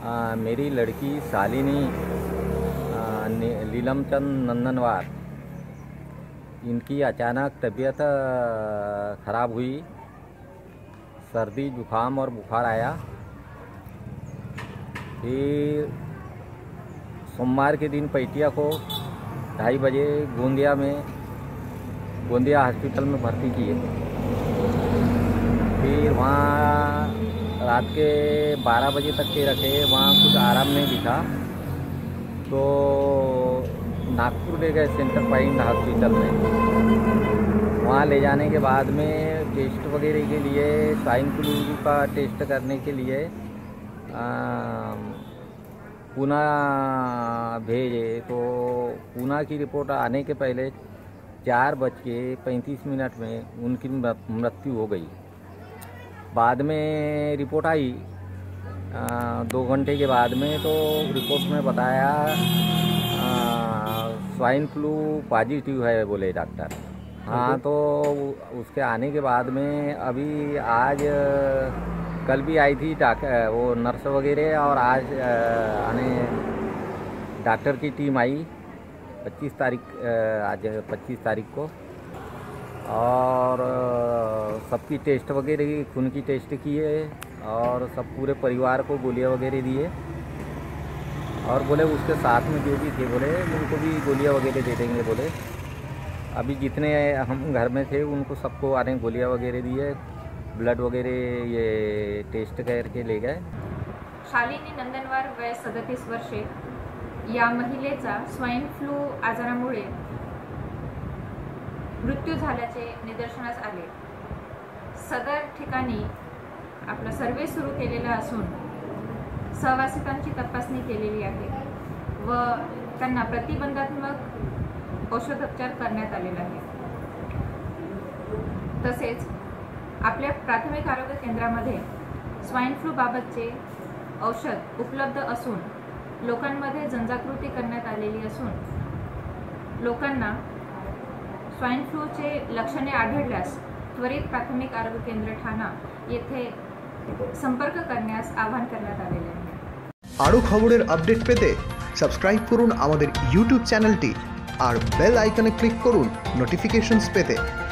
मेरी लड़की शालिनी लीलमचंद नंदनवार, इनकी अचानक तबीयत ख़राब हुई। सर्दी जुखाम और बुखार आया। फिर सोमवार के दिन पैटिया को 2:30 बजे गोंदिया हॉस्पिटल में भर्ती किए। फिर वहाँ रात के 12 बजे तक के रखे, वहाँ कुछ आराम नहीं दिखा तो नागपुर ले गए सेंटर पॉइंट हॉस्पिटल में। वहाँ ले जाने के बाद में टेस्ट वगैरह के लिए, स्वाइन फ्लू का टेस्ट करने के लिए पूना भेजे। तो पूना की रिपोर्ट आने के पहले 4:35 में उनकी मृत्यु हो गई। बाद में रिपोर्ट आई 2 घंटे के बाद में, तो रिपोर्ट में बताया स्वाइन फ्लू पॉजिटिव है बोले डॉक्टर। हाँ, तो उसके आने के बाद में अभी आज कल भी आई थी वो नर्स वगैरह, और आज आने डॉक्टर की टीम आई 25 तारीख, आज 25 तारीख को, और सबकी टेस्ट वगैरह, खून की टेस्ट किए और सब पूरे परिवार को गोलियां वगैरह दिए। और बोले उसके साथ में जो भी थे बोले उनको भी गोलियां वगैरह दे देंगे बोले। अभी जितने हम घर में थे उनको सबको आने गोलियां वगैरह दिए, ब्लड वगैरह ये टेस्ट करके ले गए। शालिनी नंदनवार, वय 37 वर्षे, या महिलेचा स्वाइन फ्लू आजारामुळे मृत्यू झाल्याचे निदर्शनास आले। सदर ठिकाणी आपला सर्वे सुरू केलेला असून सहवासितांची तपासणी केलेली आहे व त्यांना प्रतिबंधात्मक औषधोपचार करण्यात आलेला आहे। तसेच आपल्या प्राथमिक आरोग्य केंद्रामध्ये स्वाइन फ्लू बाबतचे औषध उपलब्ध असून लोकांमध्ये जनजागृती करण्यात आलेली असून लोकांना स्वाइन फ्लूचे लक्षणे आढळल्यास त्वरित प्राथमिक आरोग्य केंद्र ठाणा येथे संपर्क करण्यास आवाहन करण्यात आलेले आहे। আরো খবরের আপডেট পেতে সাবস্ক্রাইব করুন আমাদের ইউটিউব চ্যানেলটি আর বেল আইকনে ক্লিক করুন নোটিফিকেশনস পেতে।